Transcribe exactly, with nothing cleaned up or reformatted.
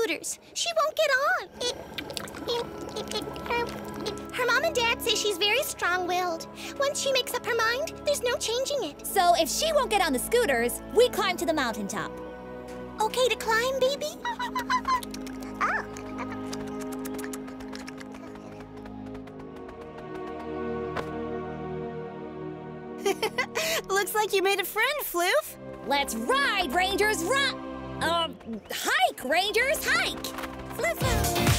scooters. She won't get on. Her mom and dad say she's very strong-willed. Once she makes up her mind, there's no changing it. So if she won't get on the scooters, we climb to the mountaintop. Okay to climb, baby? Oh. Looks like you made a friend, Floof. Let's ride, Rangers, run! Um, hike, Rangers, hike! Floof.